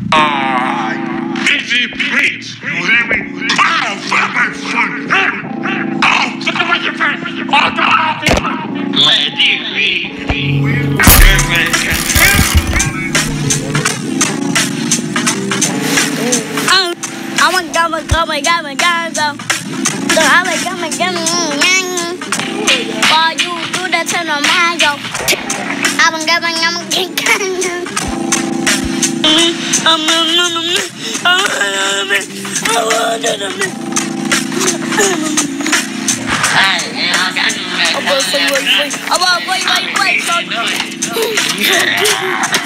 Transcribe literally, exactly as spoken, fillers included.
Ah, easy please. You hear me? Oh, fuck my son. Oh, fuck my son. Oh, God. Let it be. I want to go, go, go, go, go, go. So I like, go, go, go, while you do that to the mayo. I want to go, go, go, go. I'm a mama. I'm a mama. I'm a